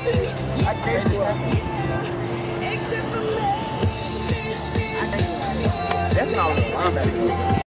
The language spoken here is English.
I can't do it. That's not what I'm